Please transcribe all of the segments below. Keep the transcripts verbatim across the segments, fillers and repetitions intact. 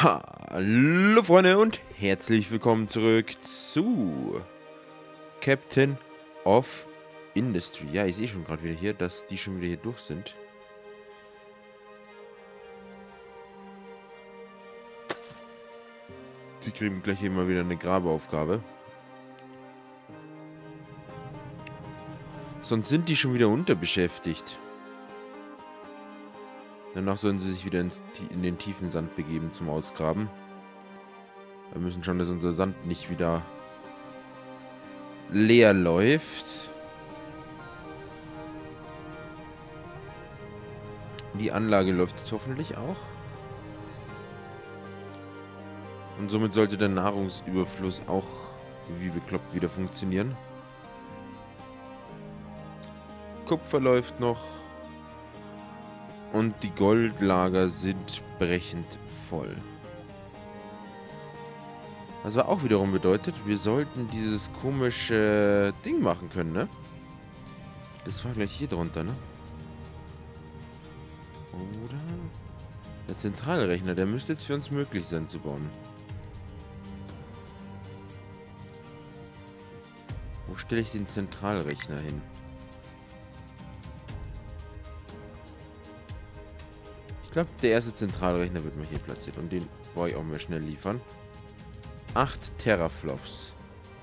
Hallo Freunde und herzlich willkommen zurück zu Captain of Industry. Ja, ich sehe schon gerade wieder hier, dass die schon wieder hier durch sind. Die kriegen gleich immer wieder eine Grabeaufgabe. Sonst sind die schon wieder unterbeschäftigt. Danach sollen sie sich wieder ins, in den tiefen Sand begeben zum Ausgraben. Wir müssen schauen, dass unser Sand nicht wieder leer läuft. Die Anlage läuft jetzt hoffentlich auch. Und somit sollte der Nahrungsüberfluss auch wie bekloppt wieder funktionieren. Kupfer läuft noch. Und die Goldlager sind brechend voll. Was aber auch wiederum bedeutet, wir sollten dieses komische Ding machen können, ne? Das war gleich hier drunter, ne? Oder? Der Zentralrechner, der müsste jetzt für uns möglich sein zu bauen. Wo stelle ich den Zentralrechner hin? Ich glaube, der erste Zentralrechner wird mal hier platziert. Und den brauche ich auch mal schnell liefern. acht Teraflops.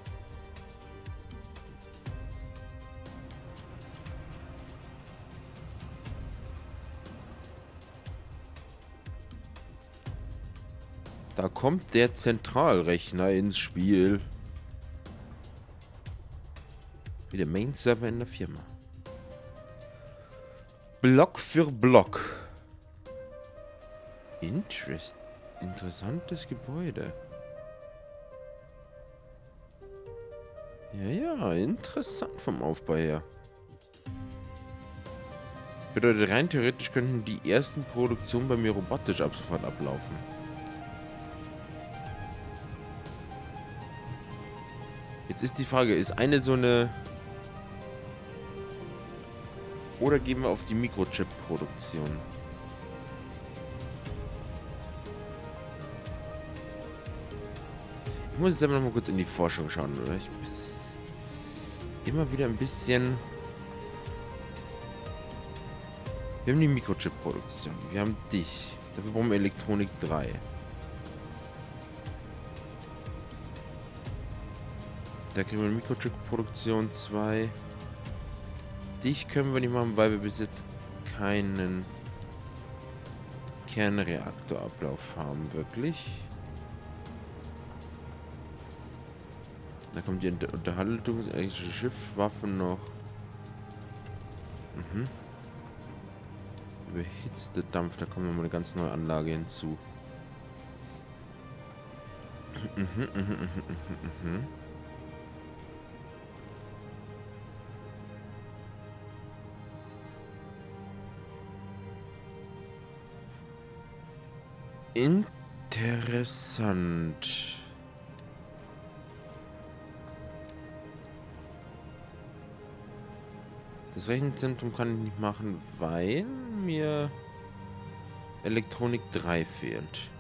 Da kommt der Zentralrechner ins Spiel. Wie der Main-Server in der Firma. Block für Block. Interest. Interessantes Gebäude. Ja, ja, interessant vom Aufbau her. Bedeutet, rein theoretisch könnten die ersten Produktionen bei mir robotisch ab sofort ablaufen. Jetzt ist die Frage, ist eine so eine... Oder gehen wir auf die Mikrochip-Produktion? Ich muss jetzt einfach noch mal kurz in die Forschung schauen, oder? Ich immer wieder ein bisschen... Wir haben die Mikrochip-Produktion. Wir haben dich. Dafür brauchen wir Elektronik drei. Da kriegen wir Mikrochip-Produktion zwei. Dich können wir nicht machen, weil wir bis jetzt keinen Kernreaktorablauf haben, wirklich. Da kommt die Unter Unterhaltung, englische Schiffwaffen noch. Mhm. Überhitzte Dampf, da kommt nochmal eine ganz neue Anlage hinzu. Mhm, mhm, mhm, mhm, mhm. Interessant. Das Rechenzentrum kann ich nicht machen, weil mir Elektronik drei fehlt.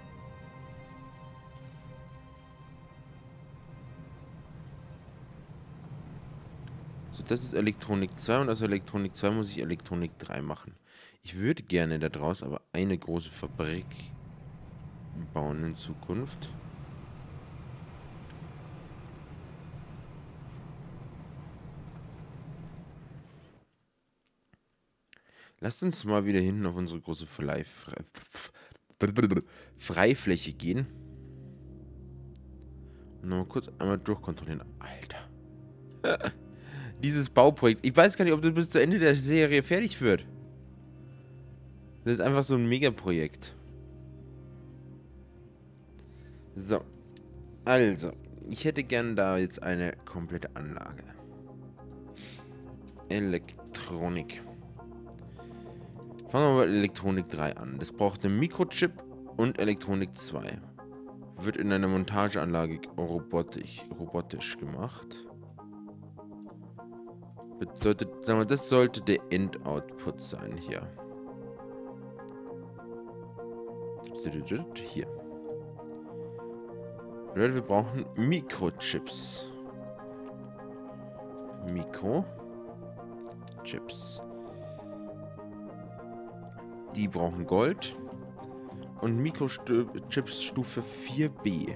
So, das ist Elektronik zwei und aus Elektronik zwei muss ich Elektronik drei machen. Ich würde gerne daraus aber eine große Fabrik bauen in Zukunft. Lasst uns mal wieder hinten auf unsere große Fre Fre Freifläche gehen. Und nochmal kurz einmal durchkontrollieren. Alter. Dieses Bauprojekt. Ich weiß gar nicht, ob das bis zu Ende der Serie fertig wird. Das ist einfach so ein Megaprojekt. So. Also. Ich hätte gern da jetzt eine komplette Anlage. Elektronik. Fangen wir mal Elektronik drei an. Das braucht eine Mikrochip und Elektronik zwei. Wird in einer Montageanlage robotisch, robotisch gemacht. Bedeutet, sagen wir, das sollte der Endoutput sein hier. Hier. Bedeutet, wir brauchen Mikrochips. Mikrochips. Die brauchen Gold. Und Mikrochips Stufe vier b.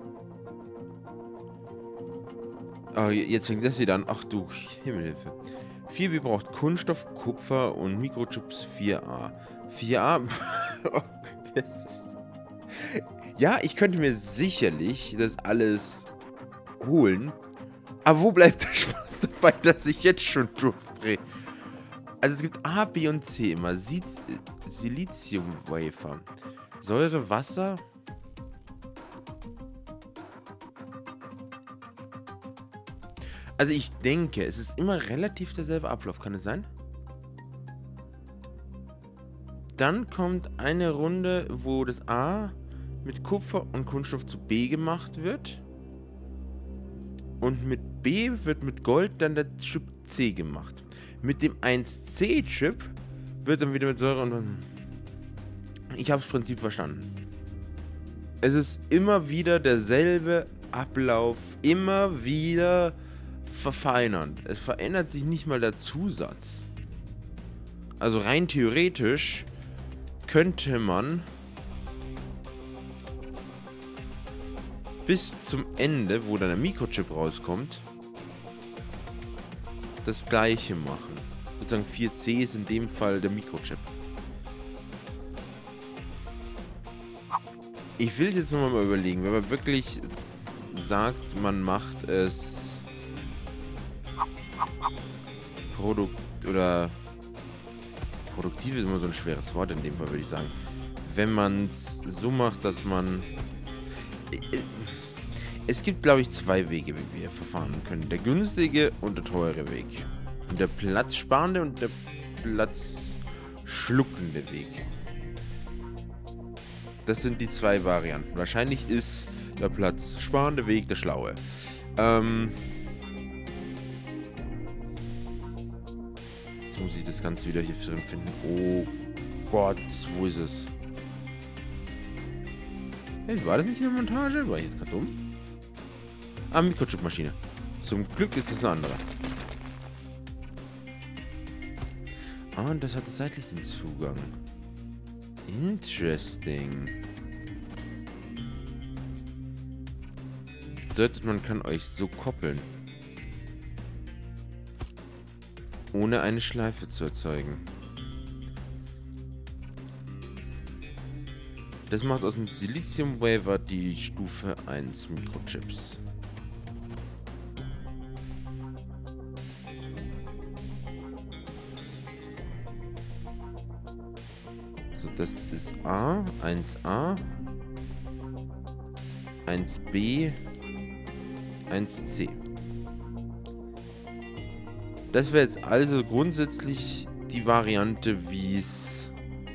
Ah, jetzt fängt das wieder an. Ach du Himmelhilfe. vier b braucht Kunststoff, Kupfer und Mikrochips vier a. vier a? Oh, das ist... Ja, ich könnte mir sicherlich das alles holen. Aber wo bleibt der Spaß dabei, dass ich jetzt schon durchdrehe? Also es gibt A, B und C immer. Silizium-Wafer. Säure, Wasser. Also ich denke, es ist immer relativ derselbe Ablauf. Kann es sein? Dann kommt eine Runde, wo das A mit Kupfer und Kunststoff zu B gemacht wird. Und mit B wird mit Gold dann der Chip C gemacht. Mit dem eins C Chip wird dann wieder mit Säure und... Ich habe das Prinzip verstanden. Es ist immer wieder derselbe Ablauf. Immer wieder verfeinern. Es verändert sich nicht mal der Zusatz. Also rein theoretisch könnte man bis zum Ende, wo dann der Mikrochip rauskommt, das gleiche machen. Sozusagen vier C ist in dem Fall der Mikrochip. Ich will jetzt nochmal mal überlegen, wenn man wirklich sagt, man macht es Produkt oder produktiv ist immer so ein schweres Wort in dem Fall, würde ich sagen. Wenn man es so macht, dass man... Es gibt, glaube ich, zwei Wege, wie wir verfahren können. Der günstige und der teure Weg. Und der platzsparende und der platzschluckende Weg. Das sind die zwei Varianten. Wahrscheinlich ist der platzsparende Weg der schlaue. Ähm... Jetzt muss ich das Ganze wieder hier drin finden. Oh Gott, wo ist es? Hey, war das nicht in der Montage? War ich jetzt gerade dumm? Ah, Mikrochip-Maschine. Zum Glück ist das eine andere. Ah, und das hat seitlich den Zugang. Interesting. Bedeutet, man kann euch so koppeln. Ohne eine Schleife zu erzeugen. Das macht aus dem Silizium-Wafer die Stufe eins Mikrochips. So, das ist A, eins a, eins b, eins c. Das wäre jetzt also grundsätzlich die Variante, wie es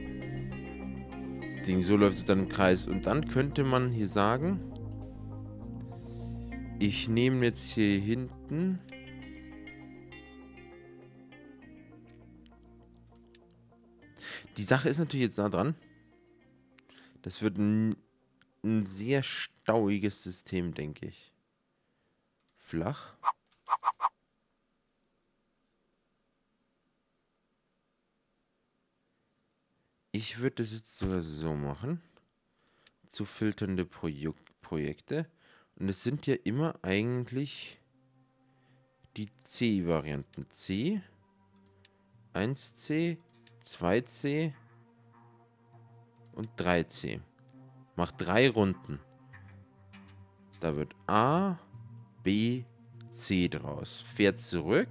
Ding so läuft es dann im Kreis. Und dann könnte man hier sagen, ich nehme jetzt hier hinten die Sache ist natürlich jetzt nah dran. Das wird ein, ein sehr stauiges System, denke ich. Flach. Ich würde das jetzt sogar so machen. Zu filternde Projek Projekte. Und es sind ja immer eigentlich die C-Varianten. C, eins c, zwei c und drei c. Macht drei Runden. Da wird A, B, C draus. Fährt zurück.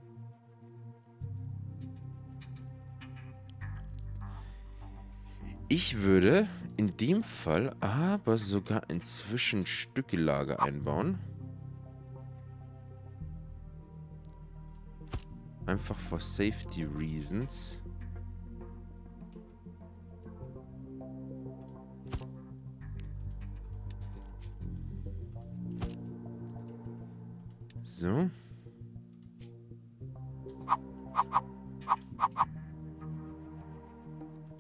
Ich würde in dem Fall aber sogar ein Zwischenstückelager einbauen. Einfach for safety reasons. So.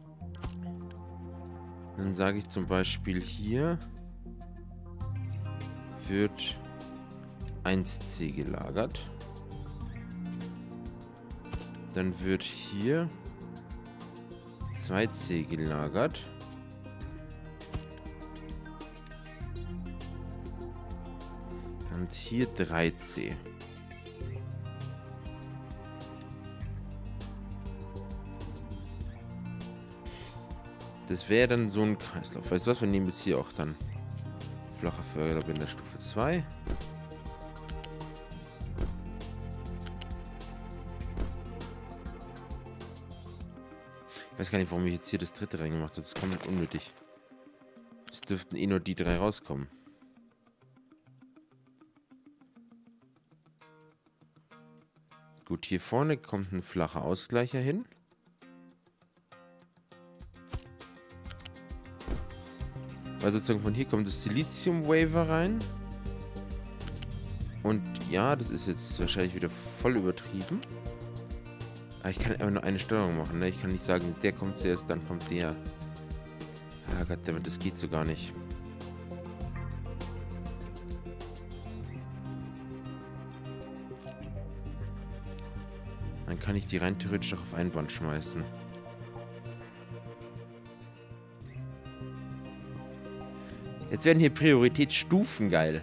Dann sage ich zum Beispiel hier wird eins C gelagert. Dann wird hier zwei C gelagert. Und hier drei C. Das wäre dann so ein Kreislauf. Weißt du was? Wir nehmen jetzt hier auch dann flache Förderbänder Stufe zwei. Ich weiß gar nicht, warum ich jetzt hier das dritte reingemacht habe. Das ist komplett unnötig. Es dürften eh nur die drei rauskommen. Gut, hier vorne kommt ein flacher Ausgleicher hin. Weil sozusagen von hier kommt das Silizium-Waver rein. Und ja, das ist jetzt wahrscheinlich wieder voll übertrieben. Aber ich kann einfach nur eine Steuerung machen, ne? Ich kann nicht sagen, der kommt zuerst, dann kommt der. Ah, goddammit, das geht so gar nicht. Dann kann ich die rein theoretisch auch auf ein Band schmeißen. Jetzt werden hier Prioritätsstufen geil.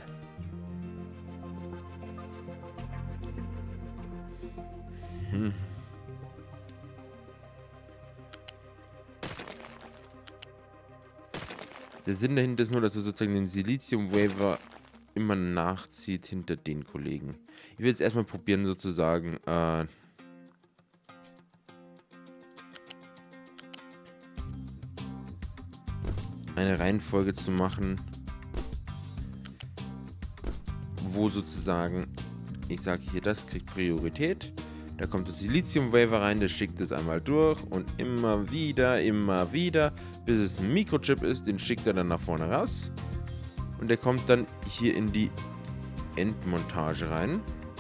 Hm. Der Sinn dahinter ist nur, dass er sozusagen den Silizium-Waver immer nachzieht hinter den Kollegen. Ich will jetzt erstmal probieren, sozusagen, äh, eine Reihenfolge zu machen, wo sozusagen, ich sage hier, das kriegt Priorität. Da kommt das Silizium-Waver rein, der schickt es einmal durch und immer wieder, immer wieder, bis es ein Mikrochip ist, den schickt er dann nach vorne raus. Und der kommt dann hier in die Endmontage rein.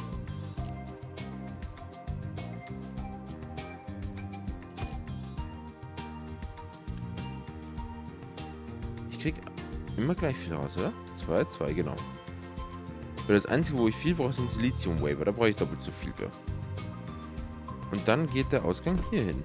Ich krieg immer gleich viel raus, oder? zwei, zwei, genau. Und das Einzige, wo ich viel brauche, sind Silizium-Waver. Da brauche ich doppelt so viel für. Und dann geht der Ausgang hier hin.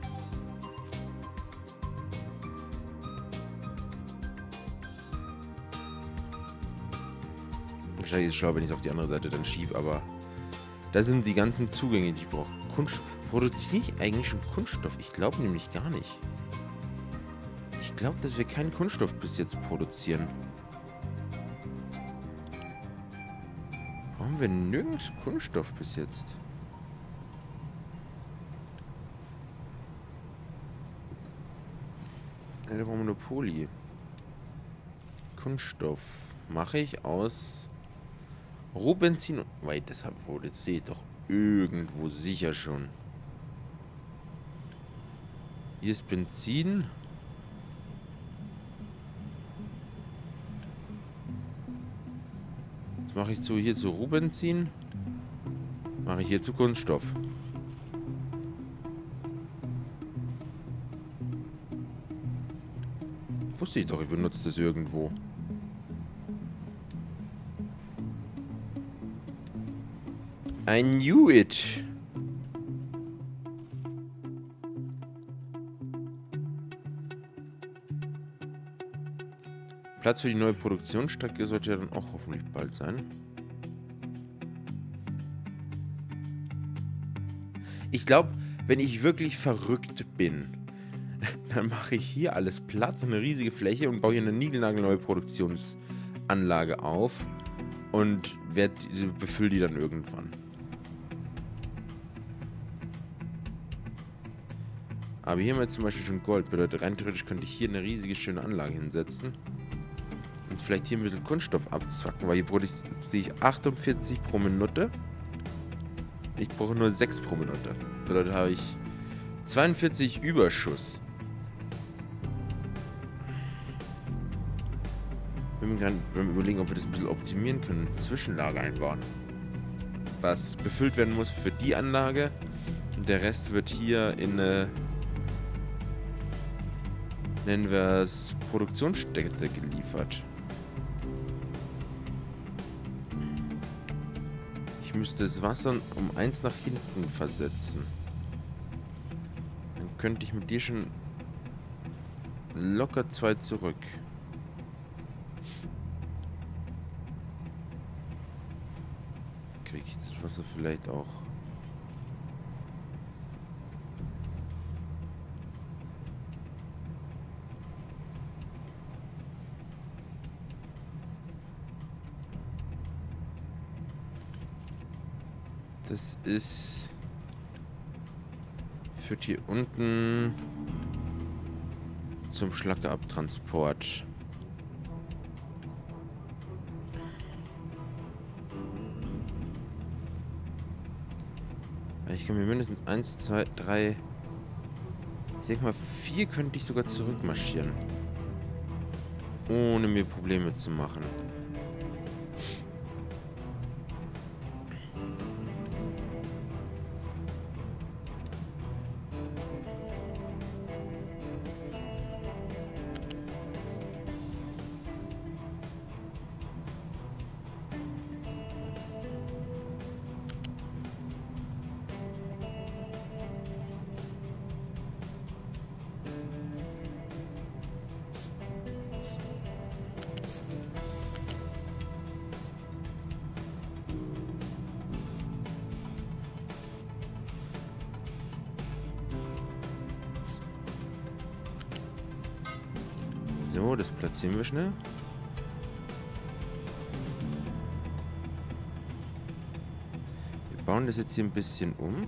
Wahrscheinlich ist es schlau, wenn ich es auf die andere Seite dann schiebe, aber da sind die ganzen Zugänge, die ich brauche. Kunststoff. Produziere ich eigentlich schon Kunststoff? Ich glaube nämlich gar nicht. Ich glaube, dass wir keinen Kunststoff bis jetzt produzieren. Brauchen wir nirgends Kunststoff bis jetzt? Ja, da brauchen wir nur Poly. Kunststoff mache ich aus Rohbenzin und... Wait, das habe ich... Das sehe ich doch irgendwo sicher schon. Hier ist Benzin. Das mache ich zu hier zu Rohbenzin. Mache ich hier zu Kunststoff. Wusste ich doch, ich benutze das irgendwo. I knew it. Platz für die neue Produktionsstrecke sollte ja dann auch hoffentlich bald sein. Ich glaube, wenn ich wirklich verrückt bin, dann mache ich hier alles platt, so eine riesige Fläche und baue hier eine niegelnagelneue Produktionsanlage auf und werde, befülle die dann irgendwann. Aber hier haben wir zum Beispiel schon Gold. Bedeutet, rein theoretisch könnte ich hier eine riesige, schöne Anlage hinsetzen. Und vielleicht hier ein bisschen Kunststoff abzwacken, weil hier produziere ich achtundvierzig pro Minute. Ich brauche nur sechs pro Minute. Bedeutet, habe ich zweiundvierzig Überschuss. Wir müssen gerade überlegen, ob wir das ein bisschen optimieren können. Zwischenlager einbauen. Was befüllt werden muss für die Anlage. Und der Rest wird hier in eine, nennen wir es, Produktionsstätte geliefert. Ich müsste das Wasser um eins nach hinten versetzen. Dann könnte ich mit dir schon locker zwei zurück. Kriege ich das Wasser vielleicht auch? Das ist... führt hier unten zum Schlackeabtransport. Ich kann mir mindestens eins, zwei, drei... Ich denke mal, vier könnte ich sogar zurückmarschieren. Ohne mir Probleme zu machen. So, das platzieren wir schnell. Wir bauen das jetzt hier ein bisschen um.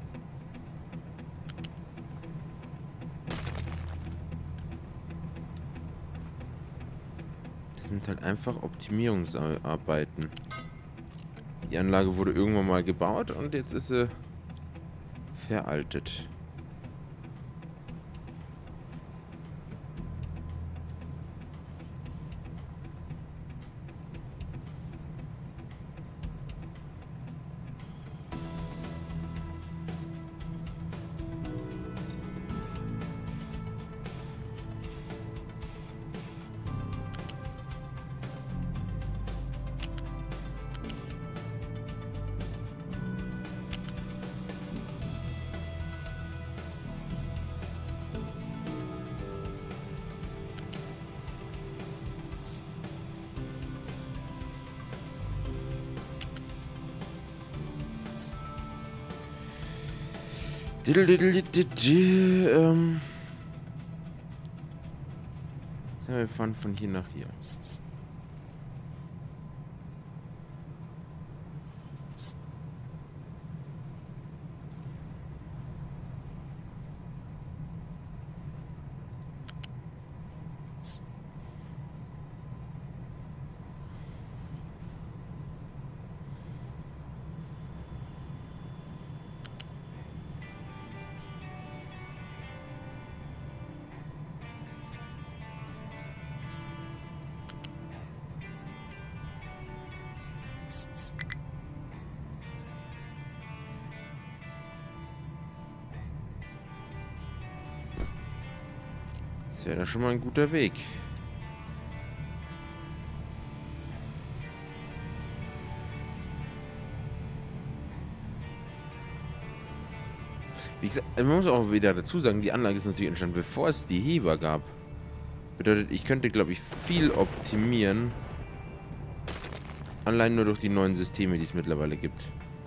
Das sind halt einfach Optimierungsarbeiten. Die Anlage wurde irgendwann mal gebaut und jetzt ist sie veraltet. Ähm. So, wir fahren von hier nach hier. Das wäre da schon mal ein guter Weg. Wie gesagt, man muss auch wieder dazu sagen, die Anlage ist natürlich entstanden, bevor es die Heber gab. Bedeutet, ich könnte, glaube ich, viel optimieren. Allein nur durch die neuen Systeme, die es mittlerweile gibt.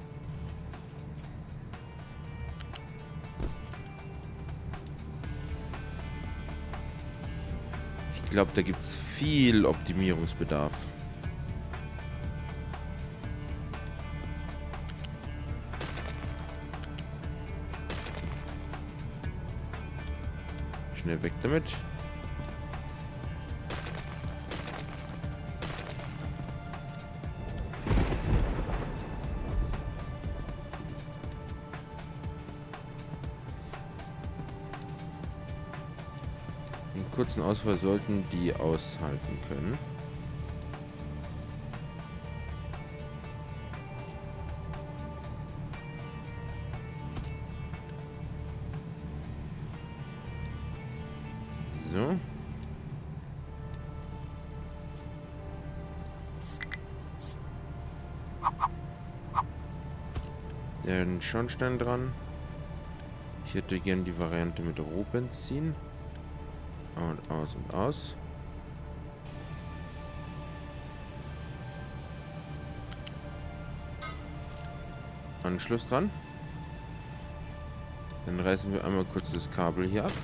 Ich glaube, da gibt es viel Optimierungsbedarf. Schnell weg damit. Den kurzen Ausfall sollten die aushalten können. So. den Schornstein dran. Ich hätte gern die Variante mit Rohbenzin. Und aus und aus. Anschluss dran. Dann reißen wir einmal kurz das Kabel hier ab.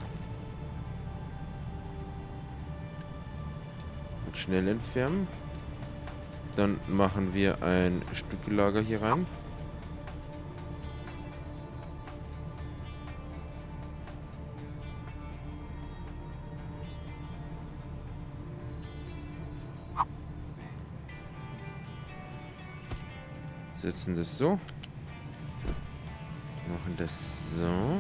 Und schnell entfernen. Dann machen wir ein Stückelager hier rein. Setzen das so. Machen das so.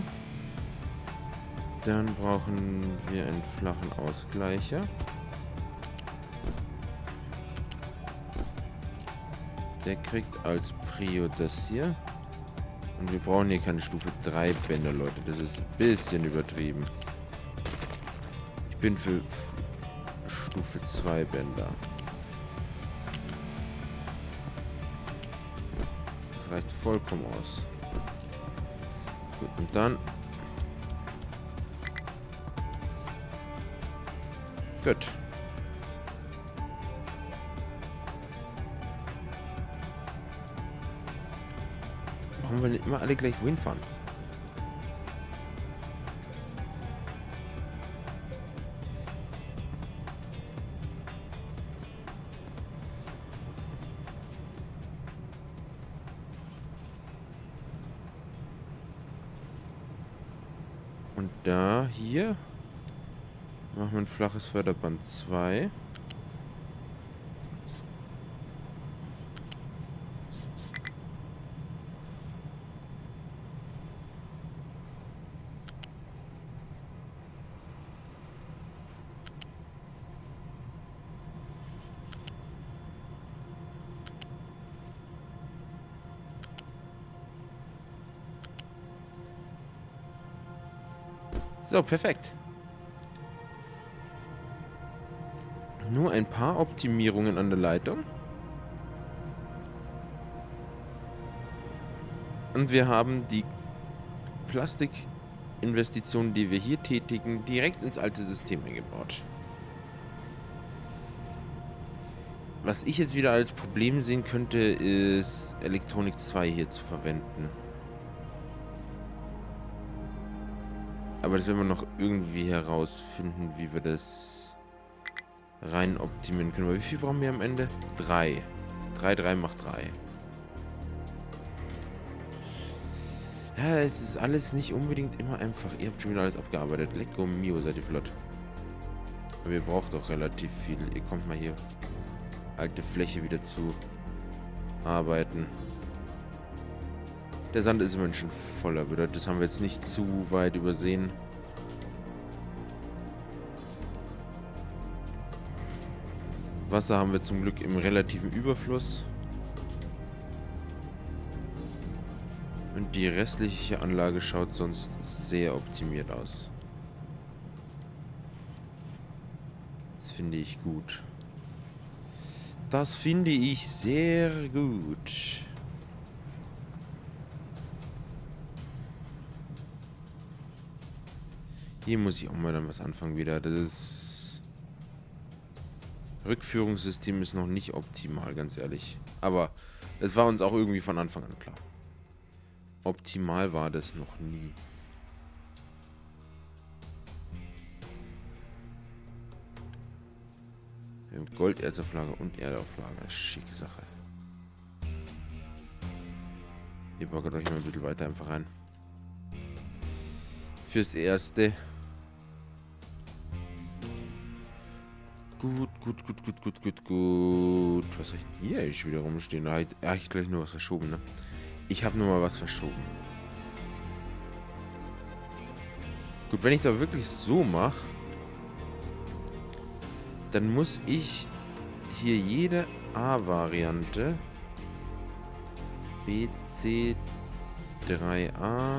Dann brauchen wir einen flachen Ausgleicher. Der kriegt als Prio das hier. Und wir brauchen hier keine Stufe drei Bänder, Leute. Das ist ein bisschen übertrieben. Ich bin für Stufe zwei Bänder. Das reicht vollkommen aus. Gut, und dann... Gut. Warum wir nicht immer alle gleich wohin fahren? Und da, hier, machen wir ein flaches Förderband zwei. So, perfekt. Nur ein paar Optimierungen an der Leitung. Und wir haben die Plastikinvestitionen, die wir hier tätigen, direkt ins alte System eingebaut. Was ich jetzt wieder als Problem sehen könnte, ist Elektronik zwei hier zu verwenden. Aber das werden wir noch irgendwie herausfinden, wie wir das rein optimieren können. Aber wie viel brauchen wir am Ende? Drei. Drei, drei macht drei. Ja, es ist alles nicht unbedingt immer einfach. Ihr habt schon wieder alles abgearbeitet. Lecco mio, seid ihr flott. Aber ihr braucht doch relativ viel. Ihr kommt mal hier. Alte Fläche wieder zu arbeiten. Der Sand ist immerhin schon voller. Bedeutet, das haben wir jetzt nicht zu weit übersehen. Wasser haben wir zum Glück im relativen Überfluss. Und die restliche Anlage schaut sonst sehr optimiert aus. Das finde ich gut. Das finde ich sehr gut. Hier muss ich auch mal dann was anfangen wieder. Das Rückführungssystem ist noch nicht optimal, ganz ehrlich. Aber es war uns auch irgendwie von Anfang an klar. Optimal war das noch nie. Wir haben Golderzauflage und Erdauflage. Schicke Sache. Ihr baggert euch mal ein bisschen weiter einfach rein. Fürs Erste. Gut, gut, gut, gut, gut, gut, gut. Was soll ich denn hier eigentlich wieder rumstehen? Da habe ich gleich nur was verschoben, ne? Ich habe nur mal was verschoben. Gut, wenn ich da wirklich so mache, dann muss ich hier jede A-Variante B C drei A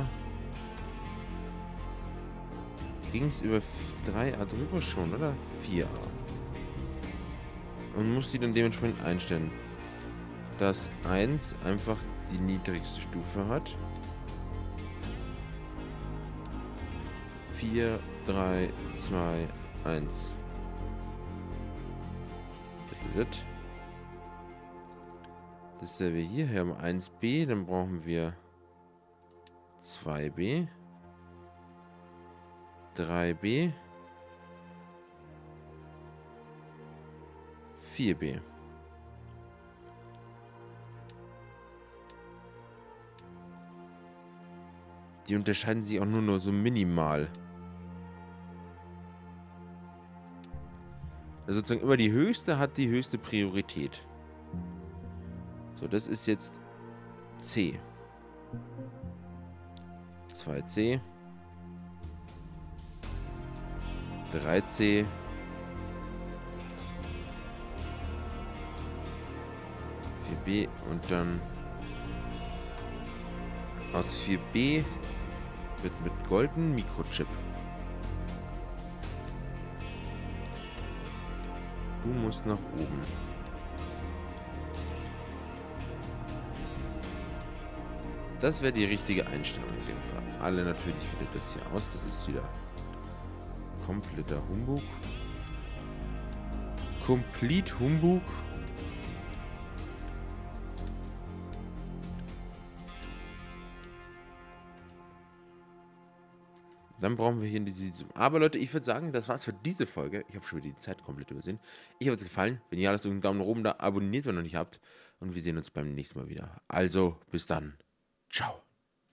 ging es über drei A drüber schon, oder? vier A. Und muss die dann dementsprechend einstellen. Dass eins einfach die niedrigste Stufe hat. vier, drei, zwei, eins. Dasselbe hier. Wir haben eins b, dann brauchen wir zwei b, drei b, vier b. Die unterscheiden sich auch nur, nur so minimal. Also sozusagen immer die höchste hat die höchste Priorität. So, das ist jetzt C. zwei c. drei c. vier b und dann aus vier b wird mit Gold ein Mikrochip. Du musst nach oben. Das wäre die richtige Einstellung in dem Fall. Alle natürlich wieder das hier aus. Das ist wieder kompletter Humbug. Complete Humbug. Dann brauchen wir hier in diese... Aber Leute, ich würde sagen, das war's für diese Folge. Ich habe schon wieder die Zeit komplett übersehen. Ich habe es gefallen. Wenn ihr alles so einen Daumen nach oben da abonniert, wenn ihr noch nicht habt. Und wir sehen uns beim nächsten Mal wieder. Also, bis dann. Ciao.